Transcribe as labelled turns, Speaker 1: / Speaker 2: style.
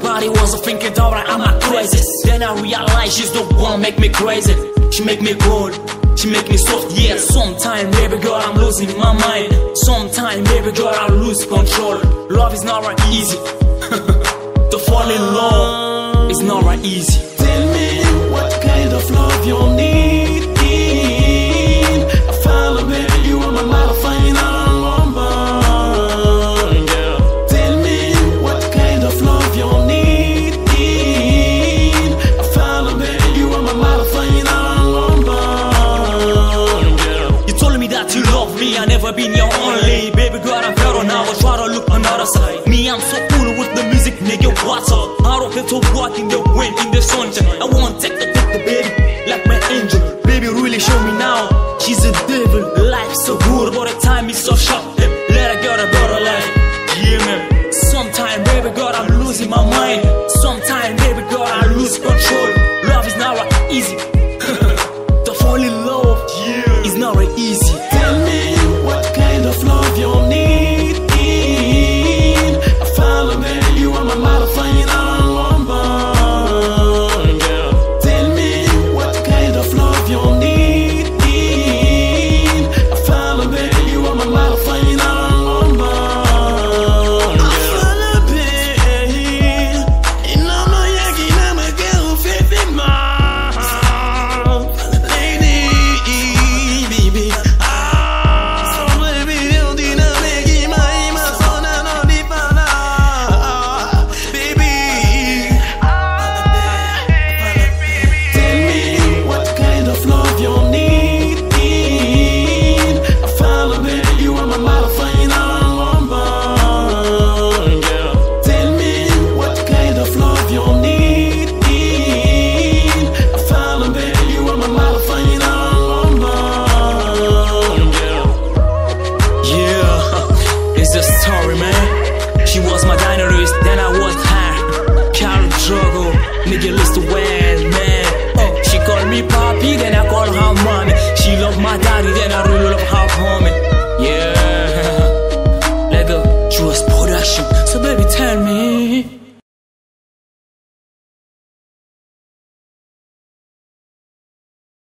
Speaker 1: Everybody was thinking that I'm not crazy. Then I realized she's the one make me crazy. She make me cold, she make me soft, yeah. Sometimes, baby girl, I'm losing my mind. Sometimes, baby girl, I lose control. Love is not right easy. To fall in love is not right easy.
Speaker 2: Tell me what kind of love you need. I follow, baby, you are my motherfucking woman, girl. Tell me what kind of love you need. I follow, baby, you are my motherfucking woman, girl.
Speaker 1: You told me that you love me, I never been your only. Baby girl, I'm better now, I try to look another side. Me, I'm so cool with the music, nigga, what's up? I don't have to walk in the wind, in the sunshine. I wanna take the baby, like my angel. Baby, really show me now, she's a devil. Life's so good, but the time is so short. Let her get a better life, yeah man. Sometimes, baby girl, I'm losing my mind. Sometimes